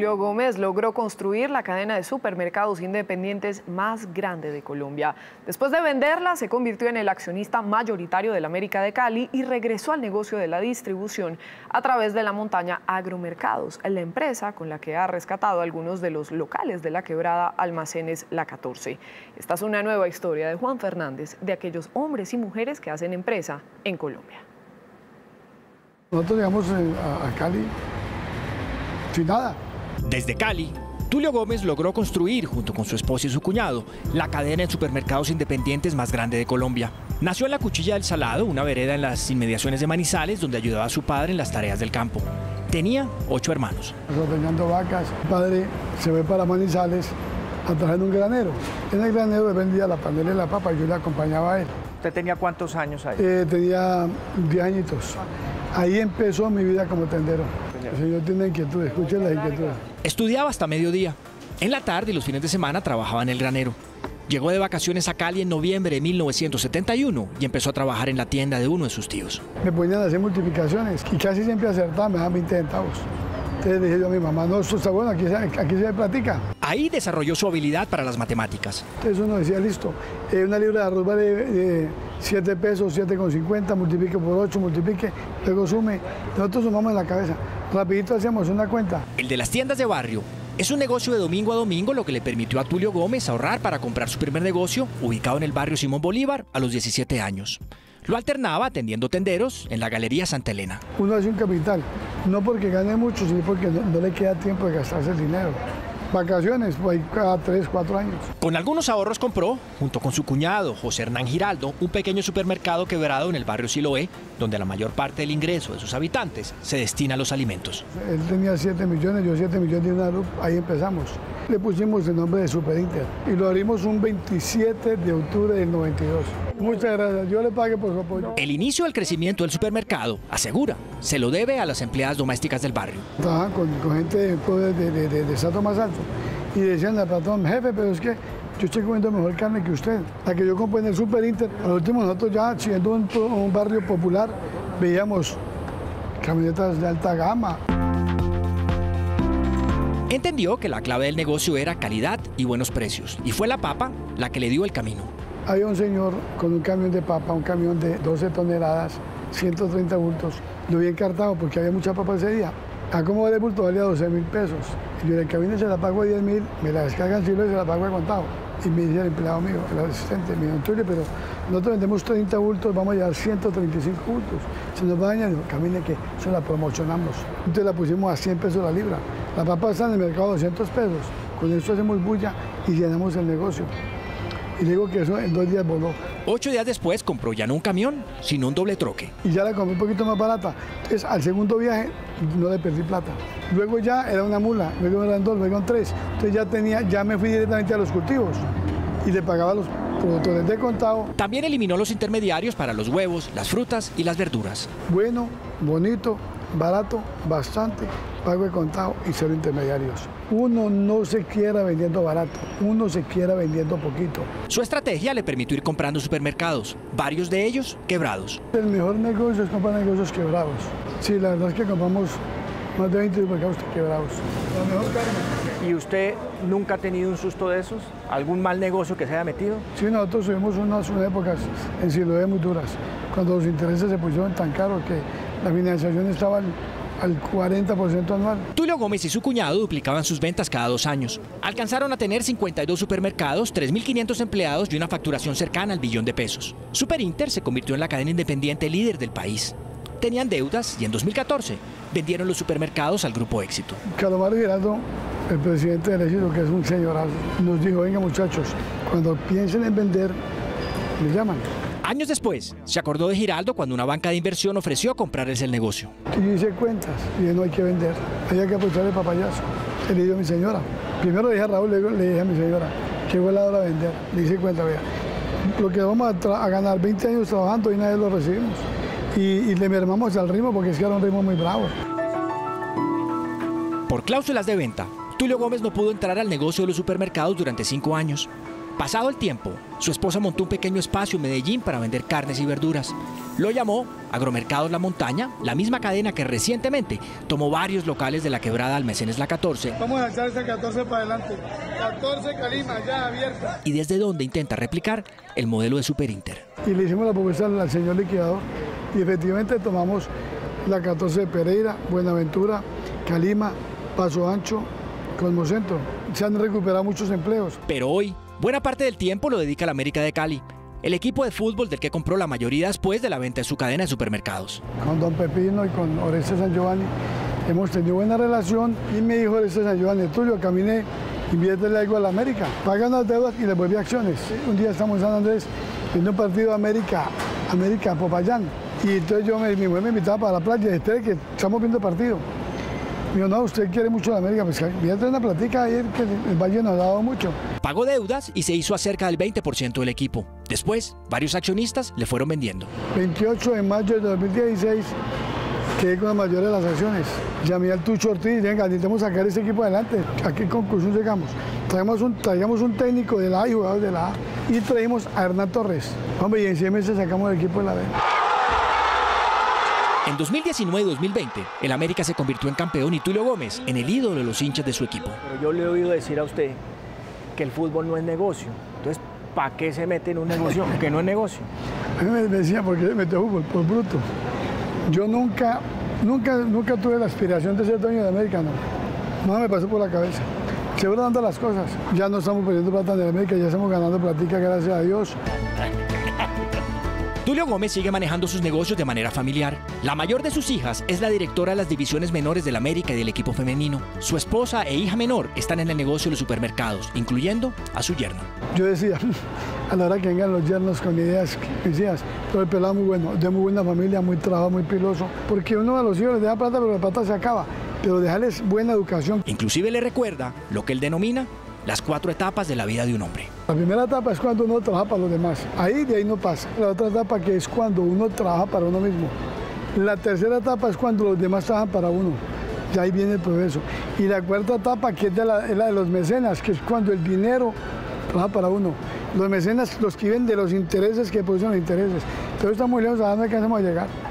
Tulio Gómez logró construir la cadena de supermercados independientes más grande de Colombia. Después de venderla, se convirtió en el accionista mayoritario de la América de Cali y regresó al negocio de la distribución a través de la montaña Agromercados, la empresa con la que ha rescatado algunos de los locales de la quebrada Almacenes La 14. Esta es una nueva historia de Juan Fernández, de aquellos hombres y mujeres que hacen empresa en Colombia. Nosotros llegamos a Cali sin nada. Desde Cali, Tulio Gómez logró construir, junto con su esposa y su cuñado, la cadena de supermercados independientes más grande de Colombia. Nació en la Cuchilla del Salado, una vereda en las inmediaciones de Manizales, donde ayudaba a su padre en las tareas del campo. Tenía 8 hermanos. Ordeñando vacas, mi padre se fue para Manizales a trabajar en un granero. En el granero él vendía la panela y la papa y yo le acompañaba a él. ¿Usted tenía cuántos años ahí? Tenía 10 añitos. Ahí empezó mi vida como tendero. El señor tiene inquietud, escuchen las inquietudes. Estudiaba hasta mediodía. En la tarde y los fines de semana trabajaba en el granero. Llegó de vacaciones a Cali en noviembre de 1971 y empezó a trabajar en la tienda de uno de sus tíos. Me ponían a hacer multiplicaciones y casi siempre acertaba, me daban 20 centavos. Entonces dije yo a mi mamá, no, esto está bueno, aquí se platica. Ahí desarrolló su habilidad para las matemáticas. Entonces uno decía, listo, una libra de arroz vale 7 pesos, 7,50, multiplique por 8, multiplique, luego sume. Nosotros sumamos en la cabeza. Rapidito hacemos una cuenta. El de las tiendas de barrio es un negocio de domingo a domingo, lo que le permitió a Tulio Gómez ahorrar para comprar su primer negocio, ubicado en el barrio Simón Bolívar, a los 17 años. Lo alternaba atendiendo tenderos en la Galería Santa Elena. Uno hace un capital, no porque gane mucho, sino porque no le queda tiempo de gastarse el dinero. Vacaciones, pues cada 3, 4 años. Con algunos ahorros compró, junto con su cuñado José Hernán Giraldo, un pequeño supermercado quebrado en el barrio Siloé, donde la mayor parte del ingreso de sus habitantes se destina a los alimentos. Él tenía 7 millones, yo 7 millones de una luz, ahí empezamos. Le pusimos el nombre de Superinter y lo abrimos un 27 de octubre del 92. Muchas gracias, yo le pagué por su apoyo. El inicio del crecimiento del supermercado, asegura, se lo debe a las empleadas domésticas del barrio. Trabajan con gente de estrato más alto y decían al patrón, jefe, pero es que yo estoy comiendo mejor carne que usted. La que yo compré en el Superinter, al último nosotros ya siendo un barrio popular, veíamos camionetas de alta gama. Entendió que la clave del negocio era calidad y buenos precios, y fue la papa la que le dio el camino. Había un señor con un camión de papa, un camión de 12 toneladas, 130 bultos. Lo vi encartado porque había mucha papa ese día. ¿A cómo vale el bulto? Valía 12.000 pesos. Y yo en el camino se la pago a 10.000, me la descargan silo y se la pago de contado. Y me dice el empleado mío, el asistente, me dijo, Tulio, pero nosotros vendemos 30 bultos, vamos a llevar 135 bultos. Se nos va a dañar, camine que eso la promocionamos. Entonces la pusimos a 100 pesos la libra. La papa está en el mercado a 200 pesos. Con eso hacemos bulla y llenamos el negocio. Y digo que eso en 2 días voló. 8 días después compró ya no un camión, sino un doble troque. Y ya la compré un poquito más barata. Entonces al segundo viaje no le perdí plata. Luego ya era una mula, luego eran 2, luego eran 3. Entonces ya me fui directamente a los cultivos y le pagaba los productores de contado. También eliminó los intermediarios para los huevos, las frutas y las verduras. Bueno, bonito, barato, bastante, pago de contado y 0 intermediarios. Uno no se quiera vendiendo barato, uno se quiera vendiendo poquito. Su estrategia le permitió ir comprando supermercados, varios de ellos quebrados. El mejor negocio es comprar negocios quebrados. Sí, la verdad es que compramos más de 20 supermercados quebrados. La mejor carne. ¿Y usted nunca ha tenido un susto de esos? ¿Algún mal negocio que se haya metido? Sí, nosotros tuvimos unas épocas en Siloé muy duras, cuando los intereses se pusieron tan caros que la financiación estaba al 40% anual. Tulio Gómez y su cuñado duplicaban sus ventas cada 2 años. Alcanzaron a tener 52 supermercados, 3.500 empleados y una facturación cercana al billón de pesos. Superinter se convirtió en la cadena independiente líder del país. Tenían deudas y en 2014 vendieron los supermercados al Grupo Éxito. Carlos Giraldo, el presidente del Éxito, que es un señorazo, nos dijo, venga muchachos, cuando piensen en vender, me llaman. Años después, se acordó de Giraldo cuando una banca de inversión ofreció comprarles el negocio. Y yo hice cuentas y no hay que vender, hay que aprovechar el papayazo. Le dije a mi señora, primero le dije a Raúl, luego le dije a mi señora, que fue la hora de vender. Le hice cuenta, vea, lo que vamos a ganar 20 años trabajando y nadie lo recibimos. Y le mermamos al ritmo porque es que era un ritmo muy bravo. Por cláusulas de venta, Tulio Gómez no pudo entrar al negocio de los supermercados durante 5 años. Pasado el tiempo, su esposa montó un pequeño espacio en Medellín para vender carnes y verduras. Lo llamó Agromercados La Montaña, la misma cadena que recientemente tomó varios locales de la quebrada Almacenes La 14. Vamos a echar ese 14 para adelante. 14 Calima, ya abierta. Y desde donde intenta replicar el modelo de Super Inter. Y le hicimos la propuesta al señor liquidador y efectivamente tomamos la 14 de Pereira, Buenaventura, Calima, Paso Ancho, Cosmocentro. Se han recuperado muchos empleos. Pero hoy, buena parte del tiempo lo dedica al América de Cali, el equipo de fútbol del que compró la mayoría después de la venta de su cadena de supermercados. Con don Pepino y con Orestes San Giovanni hemos tenido buena relación y me dijo Orestes San Giovanni: Tulio, caminé, inviértele algo a la América, paga unas deudas y le vuelve acciones. Un día estamos en San Andrés viendo un partido América Popayán y entonces mi mujer me invitaba para la playa y dije: que estamos viendo el partido. Me dijo: no, usted quiere mucho la América, pues voy a tener una platica ayer que el Valle nos ha dado mucho. Pagó deudas y se hizo a cerca del 20% del equipo. Después, varios accionistas le fueron vendiendo. 28 de mayo de 2016, quedé con la mayoría de las acciones. Llamé al Tucho Ortiz: venga, necesitamos sacar ese equipo adelante. ¿A qué conclusión llegamos? Traigamos un técnico de la A y jugadores de la A y traímos a Hernán Torres. Hombre, y en 6 meses sacamos el equipo de la B. En 2019 y 2020, el América se convirtió en campeón y Tulio Gómez en el ídolo de los hinchas de su equipo. Pero yo le he oído decir a usted que el fútbol no es negocio. Entonces, ¿para qué se mete en un negocio que no es negocio? A mí me decía: ¿por qué se metió fútbol? Por bruto. Yo nunca tuve la aspiración de ser dueño de América, no. No me pasó por la cabeza. Se fueron dando las cosas. Ya no estamos perdiendo plata en América, ya estamos ganando platica, gracias a Dios. Tulio Gómez sigue manejando sus negocios de manera familiar. La mayor de sus hijas es la directora de las divisiones menores del América y del equipo femenino. Su esposa e hija menor están en el negocio de los supermercados, incluyendo a su yerno. Yo decía, a la hora que vengan los yernos con ideas, decías, pero el pelado muy bueno, de muy buena familia, muy trabajador, muy piloso, porque uno de los hijos les da plata, pero la plata se acaba, pero dejarles buena educación. Inclusive le recuerda lo que él denomina las 4 etapas de la vida de un hombre. La primera etapa es cuando uno trabaja para los demás. De ahí no pasa. La otra etapa que es cuando uno trabaja para uno mismo. La tercera etapa es cuando los demás trabajan para uno. Y ahí viene el progreso. Y la cuarta etapa, que es la de los mecenas, que es cuando el dinero trabaja para uno. Los mecenas, los que viven de los intereses que producen los intereses. Entonces estamos lejos, ¿a dónde alcanzamos a llegar?